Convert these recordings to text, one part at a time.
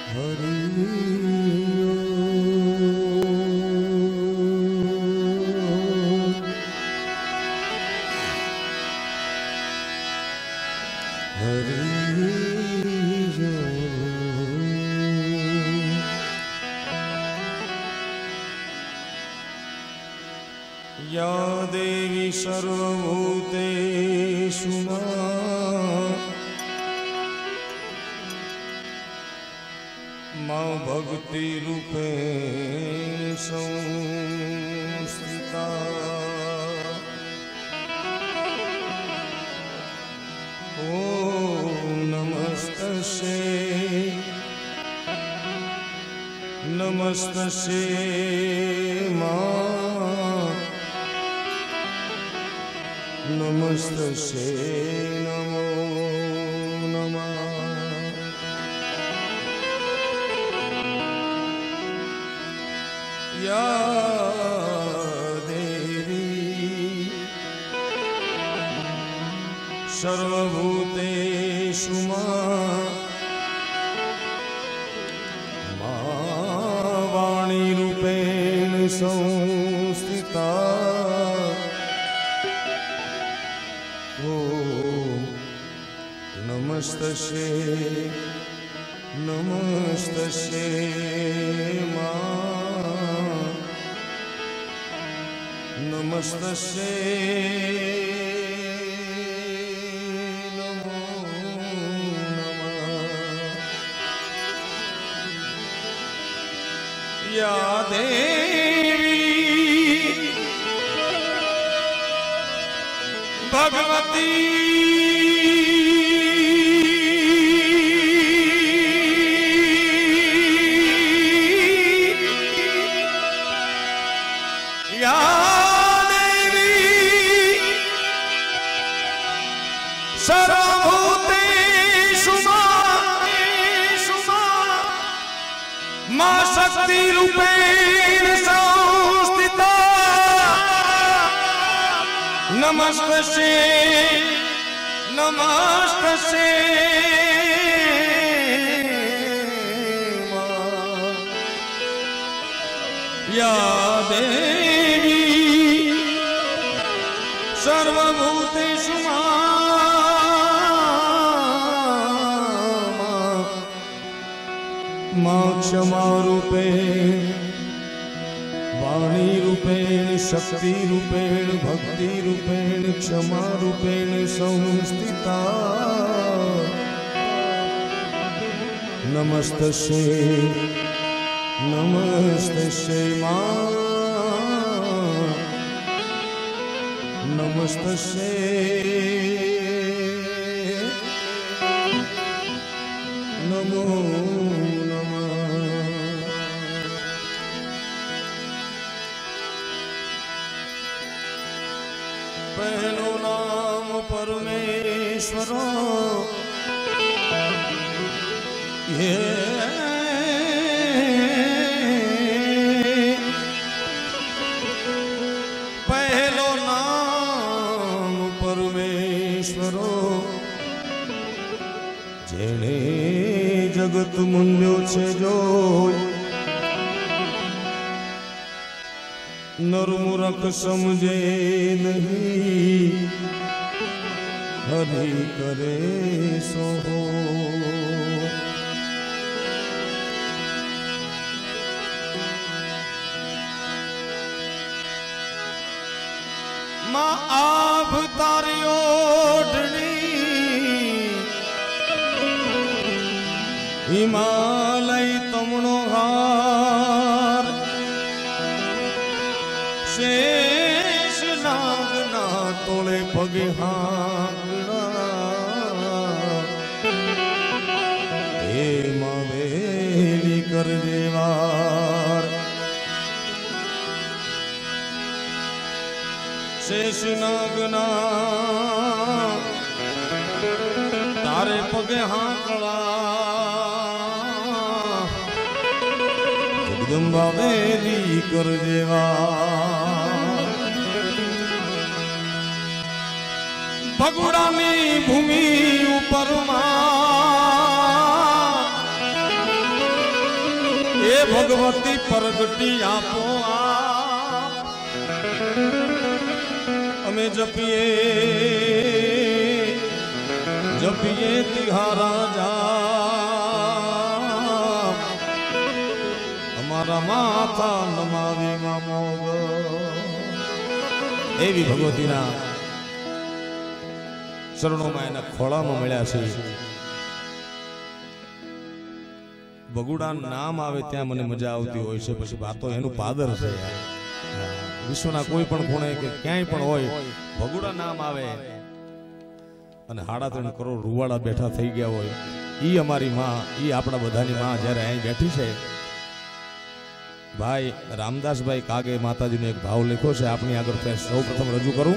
या देवी सर्वभूतेषु मा भक्ति रूपेण संस्थिता ॐ नमस्तस्यै नमस्तस्यै मा नमस्तस्यै नमो नमः। या देवी सर्वभूतेषु मा वाणी रूपेण संस्थिता नमस्तस्यै नमस्तस्यै मा नमस्तस्यै नमो नमः। या देवी भगवती सर्वभूतेषु मा शक्ति रूपेण संस्थिता नमस्तस्यै नमस्तस्यै मा। या देवी सर्वभूतेषु मा क्षमा रूपेण वाणी रूपेण शक्ति रूपेण भक्ति रूपेण क्षमा रूपेण संस्थिता नमस्तस्यै नमस्तस्यै मा नमस्तस्यै नमो पहलो नाम परमेश्वर ये पहलो नाम परमेश्वर जेने जगत मूल्यो छे जो नरमुरख समझे नहीं हरि करे सो हो। मां आप तारी ओढ़नी हिमालय तमणो हार शेष नाग ना तोले पगे हांगड़ा हे मावेली कर देवार शेष नाग ना तारे पगे हांगड़ा जगदंबा वेली कर देवार ભગુડાની ભૂમિ ઉપર માં भगवती प्रगटी आपो हमें जपिए जपिए तिहारा जा हमारा माथा नमावे मामोग एवी भगवती ना चरणों में एना खोला में मिल्या छे बगुड़ा नाम आवे त्या मने मजा आवती होय छे पछी वातो एनु पादर छे यार विश्वना कोई पण खूणे के क्यांय पण होय बगुड़ा नाम आवे अने 3.5 करोड़ रुवाड़ा बैठा थई गया होय ई अमारी मां ई आपणा बधानी मां ज्यारे અહીં બેઠી છે भाई रामदास भाई कागे माताजी ने एक भाव लिखो छे आपनी आगर पे सौ प्रथम रजू करूं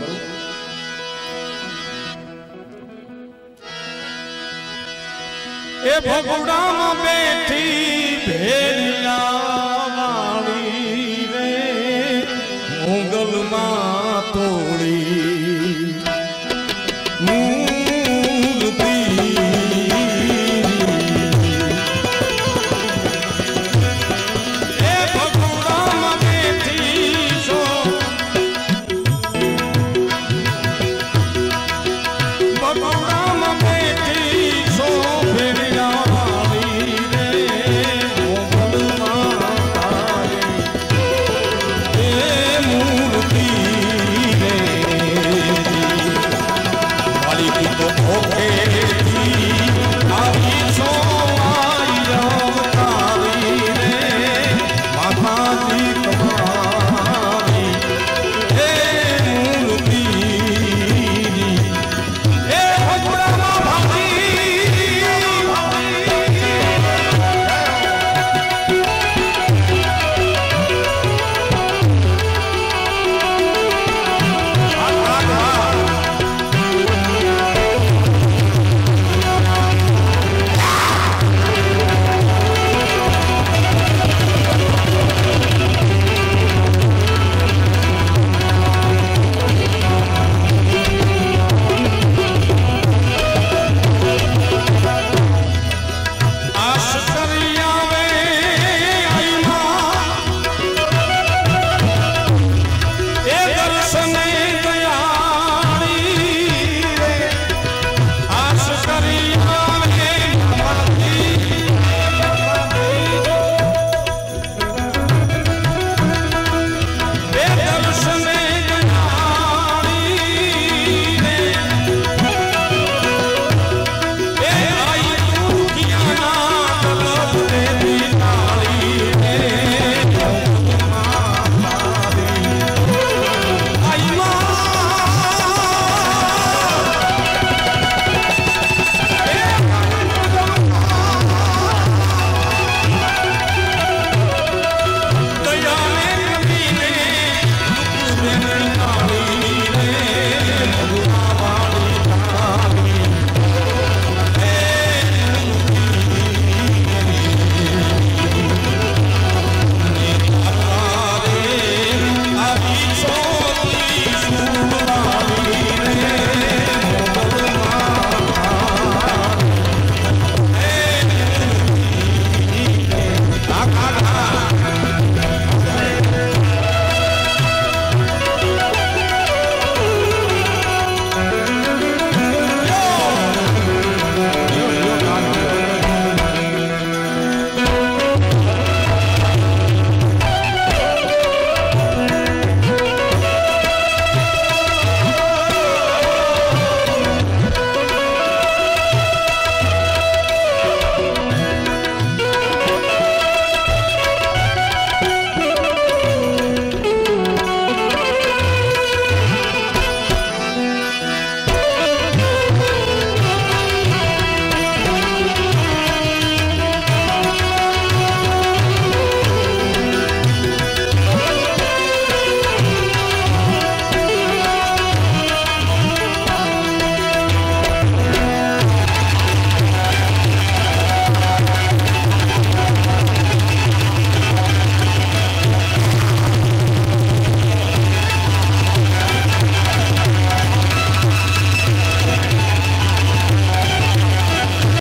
ए भगुड़ा में बैठी भेड़िया वाली रे मोगल मां तोड़ी